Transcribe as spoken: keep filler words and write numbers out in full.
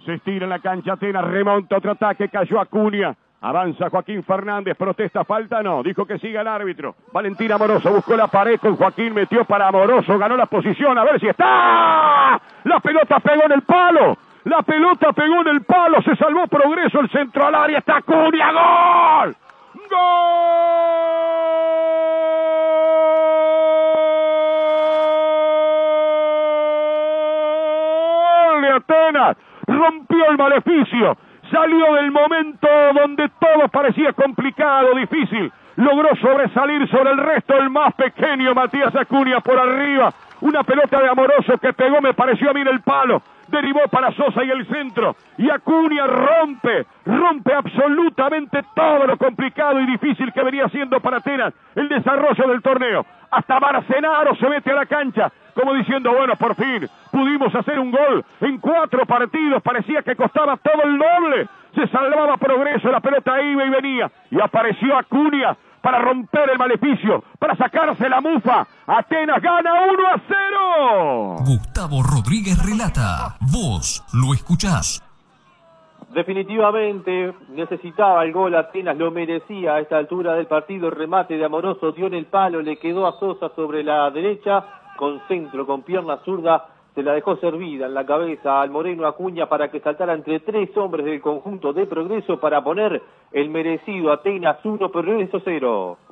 Se estira en la cancha Atenas, remonta otro ataque, cayó Acuña. Avanza Joaquín Fernández, protesta, falta, no, dijo que siga el árbitro. Valentín Amoroso buscó la pared con Joaquín, metió para Amoroso, ganó la posición, a ver si está. La pelota pegó en el palo, la pelota pegó en el palo, se salvó Progreso, el centro al área, está Acuña, ¡gol! ¡Gol de Atenas! Rompió el maleficio. Salió del momento donde todo parecía complicado, difícil. Logró sobresalir sobre el resto, el más pequeño Matías Acuña por arriba. Una pelota de Amoroso que pegó, me pareció a mí, en el palo. Derivó para Sosa y el centro. Y Acuña rompe, rompe absolutamente todo lo complicado y difícil que venía siendo para Atenas el desarrollo del torneo. Hasta Marcenaro se mete a la cancha, como diciendo, bueno, por fin pudimos hacer un gol en cuatro partidos, parecía que costaba todo el doble, se salvaba Progreso, la pelota iba y venía, y apareció Acuña para romper el maleficio, para sacarse la mufa. Atenas gana uno a cero. Gustavo Rodríguez relata, vos lo escuchás. Definitivamente necesitaba el gol, Atenas lo merecía a esta altura del partido. El remate de Amoroso dio en el palo, le quedó a Sosa sobre la derecha, con centro, con pierna zurda, se la dejó servida en la cabeza al Moreno Acuña para que saltara entre tres hombres del conjunto de Progreso para poner el merecido Atenas uno, Progreso cero.